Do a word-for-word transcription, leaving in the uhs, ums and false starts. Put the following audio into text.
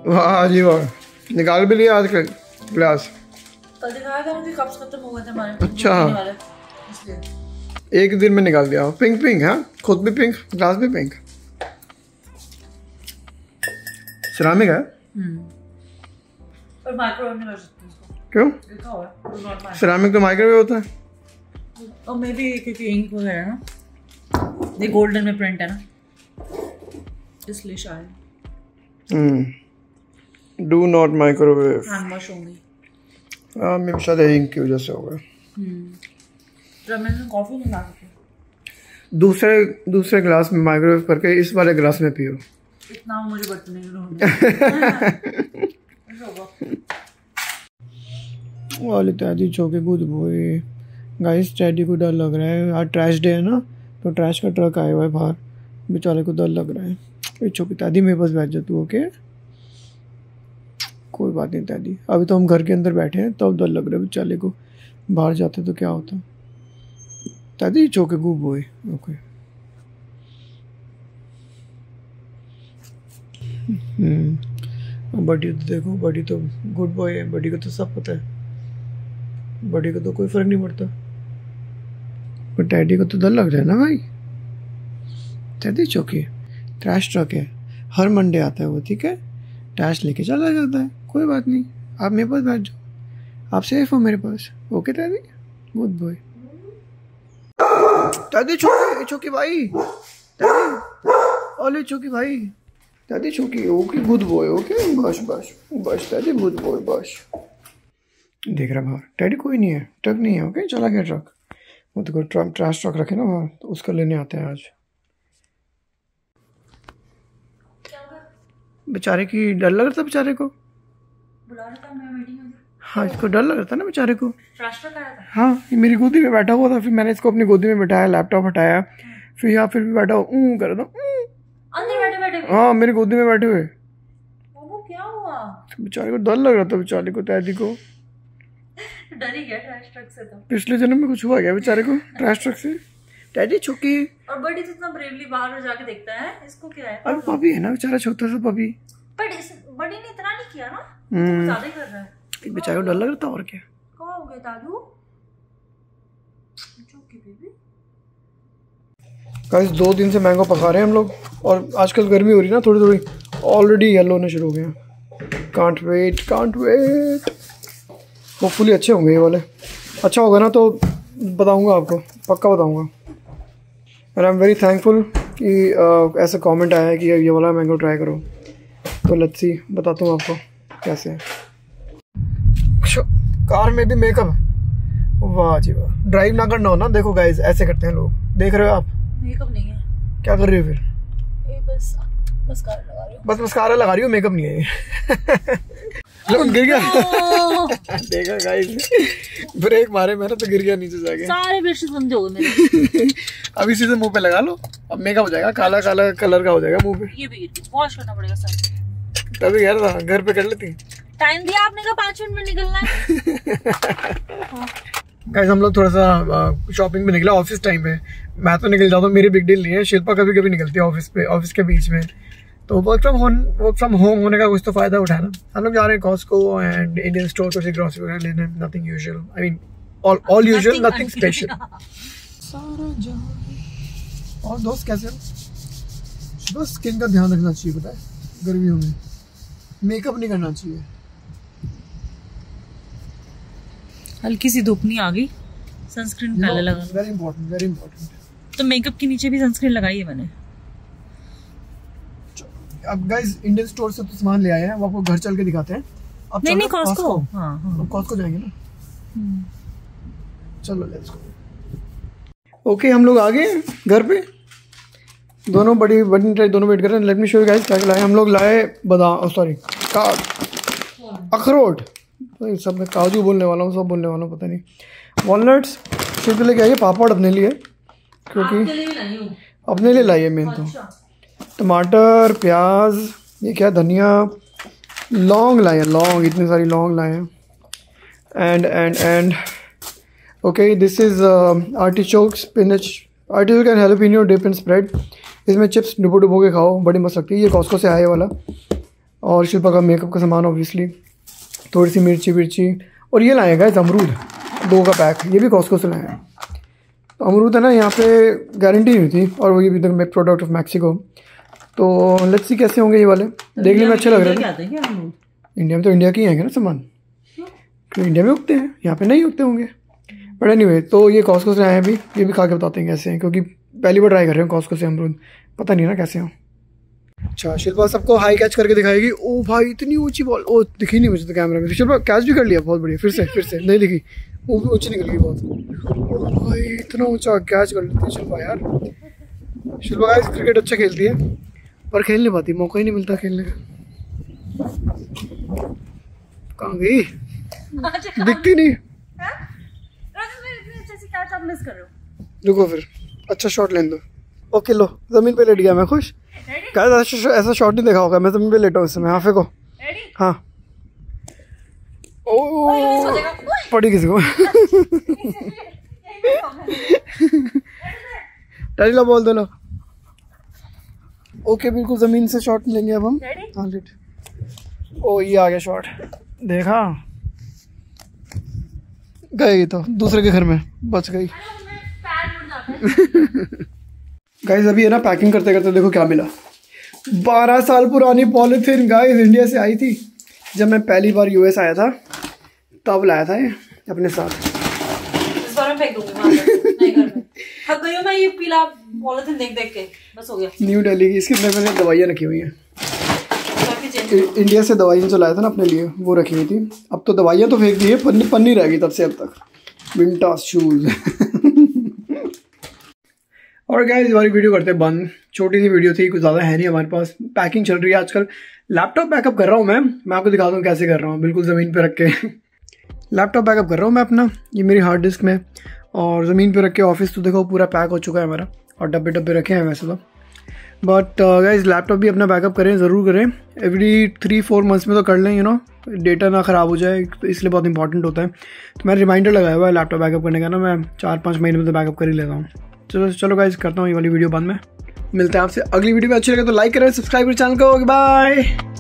वाह जी वाह, निकाल भी लिया आज का ग्लास। कल दिखाया था मुझे, कप्स खत्म हो गए थे हमारे। अच्छा, एक दिन में निकाल दिया। पिंक पिंक है, खुद भी पिंक, ग्लास भी पिंक। सिरामिक है पर माइक्रोवेव नहीं कर सकते इसको। क्यों? लिखा हुआ है सिरामिक तो माइक्रोवेव होता है। और मे बी क्योंकि इंक वगैरह ना, ये गोल्डन में प्रिंट है ना, इसलिए शायद। Hmm do not microwave. Hand wash होंगी। हाँ, मैं शायद इंक की वजह से होगा। जब मैंने कॉफी नहीं ला सकी, दूसरे दूसरे ग्लास में माइक्रोवेव करके इस वाले ग्लास में पियो। इतना मुझे बर्तन नहीं ढूंढना। वाले दादी चौके कूद बोए। गाइस टैडी को डर लग रहा है, आज ट्रैश डे है ना, तो ट्रैश का ट्रक आया हुआ है बाहर, बेचारे को डर लग रहा है। ये छोटी दादी मेरे पास बैठ जा तू, ओके? कोई बात नहीं दादी, अभी तो हम घर के अंदर बैठे हैं, तब तो डर लग रहा है बेचारे को, बाहर जाते तो क्या होता। दादी चौके कूद बोए, ओके। हम्म बड़ी तो देखो, बड़ी तो गुड बॉय है, बड़ी को तो सब पता है, बड़ी को तो कोई फर्क नहीं पड़ता, पर डैडी को तो डर लग रहा है ना भाई। डैडी चौकी ट्रैश ट्रक है, हर मंडे आता है वो, ठीक है? ट्रैश लेके चला जाता है, कोई बात नहीं, आप मेरे पास बैठ जाओ, आप सेफ हो मेरे पास, okay daddy? Good boy. Daddy चौकी, चौकी भाई, डैडी ओले चौकी भाई, डैडी चौकी, ओके गुड बॉय, ओके बस बस बस डैडी गुड बॉय बस। देख रहा बाहर डैडी कोई नहीं है, ट्रक नहीं है, ओके? चला गया ट्रक, वो तो कोई ट्रक ट्रैश ट्रक रखे ना बाहर, तो उसका लेने आते हैं आज। बेचारे की डर लग रहा था, बेचारे को बुला रहा था, मैं मीटिंग में। हाँ, इसको डर लग रहा था ना बेचारे को। ट्रैश आया था। हाँ, ये मेरी गोदी में बैठा हुआ था, फिर मैंने इसको अपनी गोदी में बैठाया, लैपटॉप हटाया, फिर यहाँ फिर भी बैठा ऊँ कर रहा था, अंदर बैठे बैठे। हाँ मेरी गोदी में बैठे हुए। वो क्या हुआ? बेचारे को डर लग रहा था, बेचारे को, डैडी को। डर ही गया ट्रैश ट्रक से तो। पिछले जन्म में कुछ हुआ गया बेचारे को ट्रैश ट्रक से। डैडी चुकी। और बड़ी तो इतना ब्रेवली बाहर जाके देखता है, इसको क्या है? अरे पपी है ना बेचारा, छोटा सा पपी। बट इस बड़ी ने इतना नहीं किया ना, तो ज्यादा ही कर रहा है। बेचारे को डर लग रहा था, और क्या। क्या हो गया दादू? चुकी बेबी। गाइस दो दिन से मैंगो पका रहे हैं हम लोग, और आजकल गर्मी हो रही है ना थोड़ी थोड़ी, ऑलरेडी येलो होने शुरू हो गए। Can't wait can't wait hopefully अच्छे होंगे ये वाले। अच्छा होगा ना तो बताऊंगा आपको, पक्का बताऊंगा। And I am very thankful कि uh, ऐसा कमेंट आया है कि ये वाला मैंगो ट्राई करो, तो लेट्स सी, बताता हूँ आपको कैसे है। कार में भी मेकअप, वाह जी वाह। ड्राइव ना करना हो ना, देखो गाइस ऐसे करते हैं लोग, देख रहे हो आप? मेकअप नहीं है। क्या कर रही हो फिर? ए बस मस्कारा लगा रही हूँ। बस मस्कारा लगा रही हो, मेकअप नहीं है ये। लो गिर गया। देखा गाइस, ब्रेक मारे मैंने तो गिर गया नीचे जाके। सारे ब्रशेस बंद हो गए मेरे। अब इसी से मुंह पे लगा लो, अब मेकअप हो जाएगा, काला काला कलर का हो जाएगा मुंह पे। ये भी गिर गया, वॉश करना पड़ेगा सर। तभी कह रहा था घर पे कर लेती। टाइम दिया आपने, कहा पाँच मिनट में निकलना है। गाइस हम लोग थोड़ा सा शॉपिंग पे निकला ऑफिस टाइम पे। मैं तो निकल जाता हूँ, मेरी बिग डील नहीं है, शिल्पा कभी कभी निकलती है ऑफिस पे, ऑफिस के बीच में। तो work from home work from home होने का कुछ तो फायदा उठाना। हम लोग जा रहे हैं कॉस्को एंड इंडियन स्टोर कुछ ग्रोसरी वगैरह लेने, nothing usual, I mean all all usual, nothing special. और दोस्त कैसे हो? बस स्किन का ध्यान रखना चाहिए, पता है गर्मियों में मेकअप नहीं करना चाहिए। हल्की सी धूप नहीं आ गई, सनस्क्रीन पहले लगा। Very important, very important. तो मेकअप के नीचे भी सनस्क्रीन लगाई है मैंने। अब गाइस इंडियन स्टोर से तो सामान ले आए हैं, वो आपको घर चल के दिखाते हैं। अब नहीं नहीं कॉस्को, हाँ हाँ कॉस्को जाएंगे ना। चलो लेट्स गो। ओके हम लोग आ गए घर पे, दोनों बड़ी बड़ी दोनों वेट कर रहे हैं। Let me show you guys क्या लाए हम लोग। लाए बादाम, सॉरी का अखरोट, सब मैं काजू बोलने वाला हूँ, सब बोलने वाला हूँ, पता नहीं। वॉलनट्स शिव के लिए आइए, पापड़ अपने लिए, क्योंकि अपने लिए लाइए मेन तो। टमाटर, प्याज, ये क्या धनिया, लौंग लाए हैं, लौंग, इतनी सारी लौंग लाए हैं। And and and okay this is artichoke, spinach, artichoke and jalapeno dip and spread. इसमें चिप्स डुबो डुबो के खाओ, बड़ी मस्त लगती है। ये कॉस्को से आए वाला। और शिल्पा का मेकअप का सामान ऑब्वियसली, थोड़ी सी मिर्ची विर्ची, और ये लाए गाइस अमरूद दो का पैक, ये भी कॉस्को से लाए हैं। तो अमरूद है ना यहाँ पे गारंटी नहीं थी, और वो ये भी द प्रोडक्ट ऑफ मैक्सिको। तो लेट्स सी कैसे होंगे ये वाले, देखने में अच्छे लग रहे हैं। इंडिया में तो इंडिया के ही आएंगे ना सामान, क्योंकि इंडिया में उगते हैं, यहाँ पे नहीं उगते होंगे। बट एनीवे, तो ये कॉस्को से आए हैं अभी, ये भी खा के बताते हैं कैसे हैं, क्योंकि पहली बार ट्राई कर रहे हैं कॉस्को से अमरूद, पता नहीं ना कैसे हो। अच्छा शिल्पा सबको हाई कैच करके दिखाएगी। ओ भाई इतनी ऊंची बॉल, ओ दिखी नहीं मुझे तो कैमरा में। शिल्पा कैच भी कर लिया, बहुत बढ़िया। फिर से फिर से नहीं दिखी, वो भी ऊंची निकल गई बहुत। ओ भाई इतना ऊंचा कैच कर लेती है शिल्पा यार। शिल्पा गाइस क्रिकेट अच्छा खेलती है, पर खेल नहीं पाती, मौका ही नहीं मिलता खेलने का। कहाँ गई, दिखती नहीं। रुको फिर अच्छा शॉट लेने दो। ओके लो, जमीन पे लेट गया मैं, खुश। ऐसा ऐसा शॉट नहीं देखा होगा, मैं जमीन पे लेटा हूँ इस समय। हाँ फेंको, हाँ। ओ पड़ी किसी को। टैली लो, बोल दो लो। ओके बिल्कुल जमीन से शॉट लेंगे अब हम। हाँ लेट। ओ ये आ गया शॉट, देखा, गई तो दूसरे के घर में बच गई। गाइस अभी है ना पैकिंग करते करते देखो क्या मिला, बारह साल पुरानी पॉलीथीन गाइस, इंडिया से आई थी जब मैं पहली बार यूएस आया था, तब लाया था ये अपने साथ। इस बार मैं फेंक दूंगी वहां पर, नहीं घर में। थक गई हूं मैं ये पीला पॉलीथीन देख देख के, बस हो गया। न्यू दिल्ली की, इसके अंदर मैंने दवाइयाँ रखी हुई हैं, इंडिया से दवाइयाँ जो लाया था ना अपने लिए, वो रखी हुई थी। अब तो दवाइयाँ तो फेंक दी है, पन्नी पन्नी रह गई तब से अब तक। Winters shoes. और गाइस हमारी वीडियो करते हैं बंद, छोटी सी वीडियो थी, कुछ ज़्यादा है नहीं हमारे पास। पैकिंग चल रही है आजकल, लैपटॉप बैकअप कर रहा हूँ मैं मैं आपको दिखा दूँ कैसे कर रहा हूँ, बिल्कुल ज़मीन पे रख के। लैपटॉप बैकअप कर रहा हूँ मैं अपना, ये मेरी हार्ड डिस्क में, और ज़मीन पे रख के। ऑफिस तो देखो पूरा पैक हो चुका है हमारा, और डब्बे डब्बे रखे हैं वैसे तो। बट गाइस लैपटॉप भी अपना बैकअप करें, ज़रूर करें। एवरी थ्री फोर मंथ्स में तो कर लें, यू नो, डेटा ना ख़राब हो जाए, तो इसलिए बहुत इंपॉर्टेंट होता है। तो मैं रिमाइंडर लगाया हुआ है लैपटॉप बैकअप करने का ना, मैं चार पाँच महीने में तो बैकअप कर ही लेता हूँ। चलो चलो गाइस करता हूँ ये वाली वीडियो बंद में, मिलते हैं आपसे अगली वीडियो में। अच्छी लगे तो लाइक करें, सब्सक्राइब करें चैनल को। बाय।